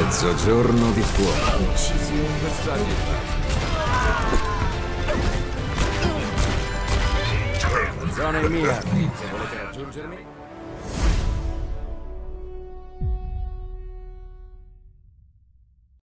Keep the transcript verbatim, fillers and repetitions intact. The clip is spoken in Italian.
Mezzogiorno di fuoco. Zona è mia. Se volete raggiungermi...